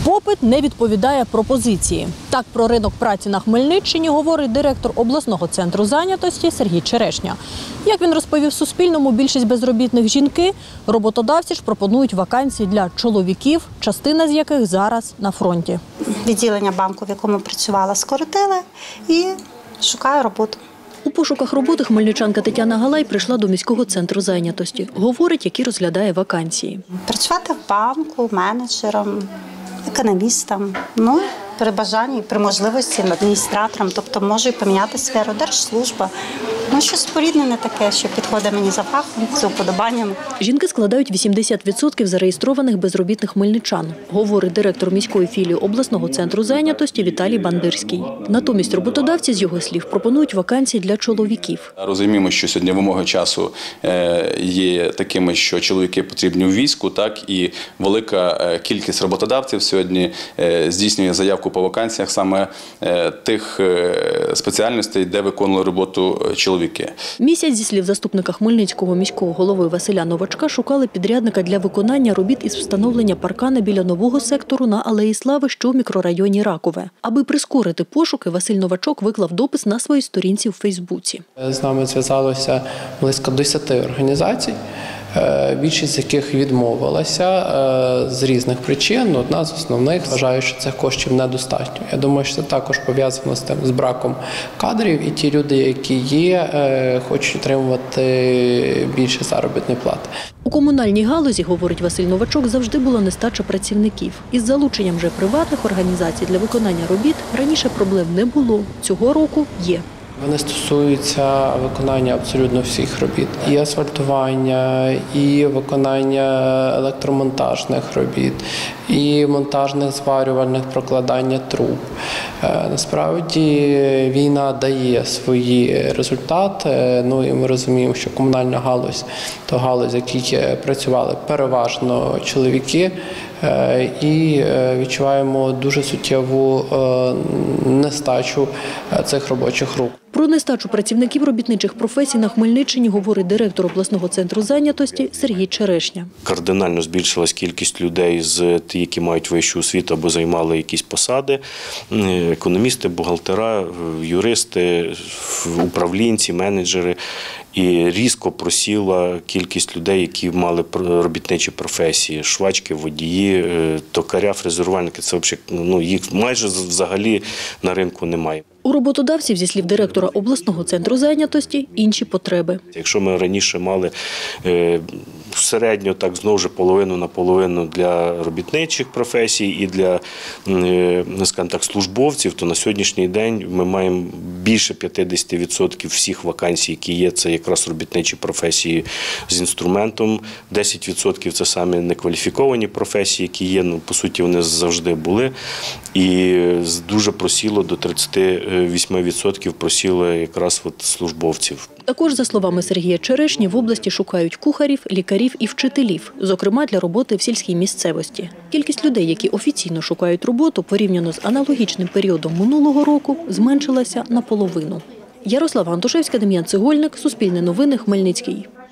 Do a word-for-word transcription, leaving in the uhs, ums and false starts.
Попит не відповідає пропозиції. Так про ринок праці на Хмельниччині говорить директор обласного центру зайнятості Сергій Черешня. Як він розповів Суспільному, більшість безробітних – жінки, роботодавці ж пропонують вакансії для чоловіків, частина з яких зараз на фронті. Відділення банку, в якому працювала, скоротили і шукаю роботу. У пошуках роботи хмельничанка Тетяна Галай прийшла до міського центру зайнятості. Говорить, які розглядає вакансії. Працювати в банку, менеджером, економістом, ну, при бажанні, при можливості адміністратором, тобто можу і поміняти сферу, держслужба. Ну, щось споріднене таке, що підходить мені за фахом, за уподобаннями. Жінки складають вісімдесят відсотків зареєстрованих безробітних хмельничан, говорить директор міської філії обласного центру зайнятості Віталій Бандирський. Натомість роботодавці, з його слів, пропонують вакансії для чоловіків. Розуміємо, що сьогодні вимоги часу є такими, що чоловіки потрібні у війську, так і велика кількість роботодавців сьогодні здійснює заявку по вакансіях саме тих спеціальностей, де виконували роботу чоловіки. Місяць, зі слів заступника Хмельницького міського голови Василя Новачка, шукали підрядника для виконання робіт із встановлення паркана біля нового сектору на Алеї Слави, що в мікрорайоні Ракове. Аби прискорити пошуки, Василь Новачок виклав допис на своїй сторінці у Фейсбуці. З нами зв'язалося близько десяти організацій, більшість з яких відмовилася з різних причин. Одна з основних вважає, що цих коштів недостатньо. Я думаю, що це також пов'язано з тим, з браком кадрів, і ті люди, які є, хочуть отримувати більше заробітної плати. У комунальній галузі, говорить Василь Новачок, завжди була нестача працівників. Із залученням же приватних організацій для виконання робіт раніше проблем не було. Цього року є. Вони стосуються виконання абсолютно всіх робіт. І асфальтування, і виконання електромонтажних робіт, і монтажних зварювальних прокладання труб. Насправді війна дає свої результати. Ну і ми розуміємо, що комунальна галузь – то галузь, в якій працювали переважно чоловіки, і відчуваємо дуже суттєву нестачу цих робочих рук. Про нестачу працівників робітничих професій на Хмельниччині говорить директор обласного центру зайнятості Сергій Черешня. Кардинально збільшилась кількість людей, з тих, які мають вищу освіту або займали якісь посади. Економісти, бухгалтера, юристи, управлінці, менеджери. І різко просіла кількість людей, які мали робітничі професії – швачки, водії, токаря, фрезерувальники. Це взагалі, ну, їх майже взагалі на ринку немає. У роботодавців, зі слів директора обласного центру зайнятості, інші потреби. Якщо ми раніше мали середньо, так знову ж половину на половину для робітничих професій і для, скажімо так, службовців, то на сьогоднішній день ми маємо більше п'ятдесят відсотків всіх вакансій, які є, це якраз робітничі професії з інструментом, десять відсотків це саме некваліфіковані професії, які є, ну, по суті, вони завжди були, і дуже просіло до тридцяти восьми відсотків просіло якраз от службовців. Також, за словами Сергія Черешні, в області шукають кухарів, лікарів і вчителів, зокрема для роботи в сільській місцевості. Кількість людей, які офіційно шукають роботу, порівняно з аналогічним періодом минулого року, зменшилася наполовину. Ярослава Антошевська, Дем'ян Цегольник, Суспільне новини, Хмельницький.